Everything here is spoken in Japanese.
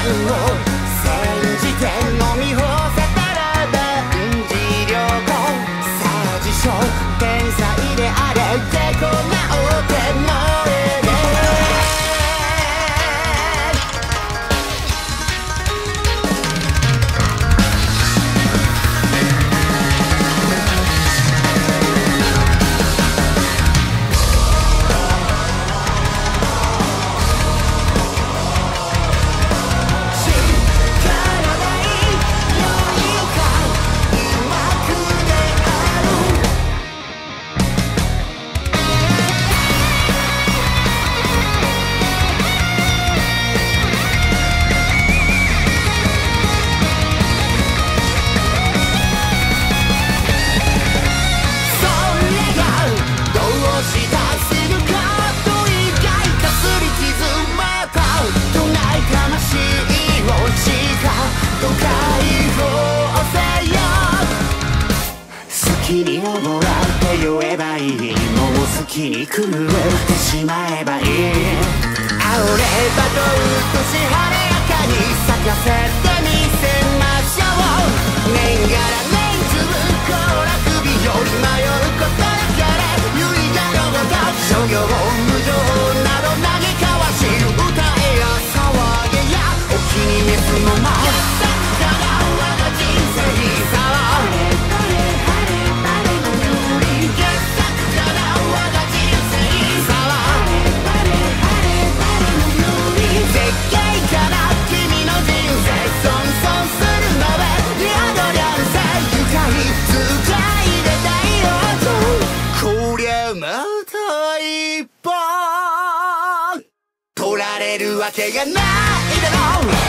煎じて飲み干せたら万事良好。さ自称天才であれてこなおてもえね。好きに溺らって酔えばいい。もう好きに狂ってしまえばいい。煽ればとうとし晴れやかに咲かせてみせましょう。年がら年中こら首より迷うことなかれ。唯我のごと諸行無常など嘆かわし歌えや騒げやお気に召すまま。我が人生さ取られるわけがないだろう。